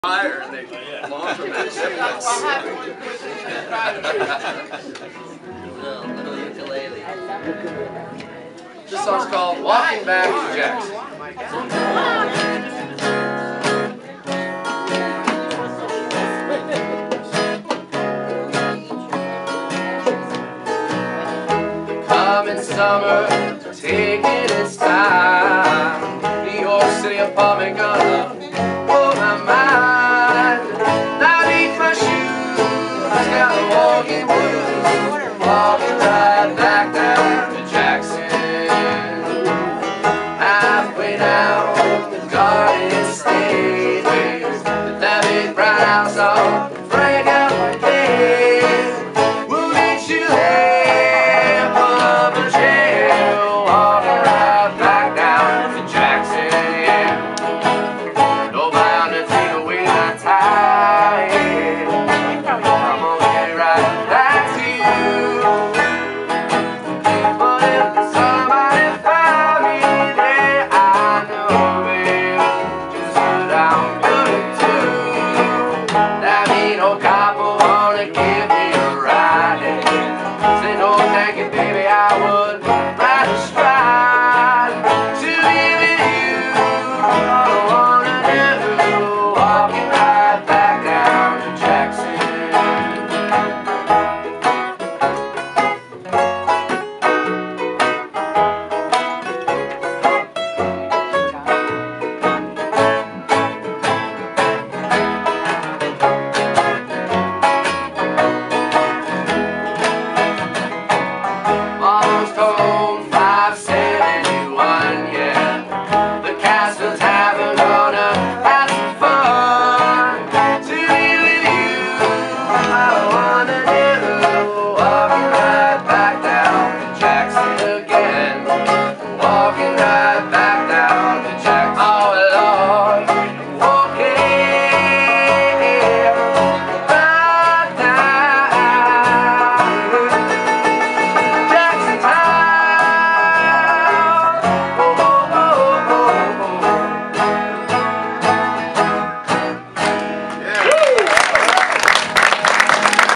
Fire and they launch from that distance. Little ukulele. This song's called Walking Back to Jackson. Coming summer, taking its time. New York City apartment gonna blow my mind. Not eat my shoes, got a walking blues. Walking right back down to Jackson. Halfway down the Garden State, with that big bright house on Frank out there. We'll meet you there, pull up a chair, walking right back down to Jackson. No bound to take away my time. I'm gonna get right back to you. But if somebody found me there, I know, baby, just what I'm gonna do. That mean old cop will wanna give me a ride. Say no thank you, baby, I would rather stride to be with you. All I wanna do, walking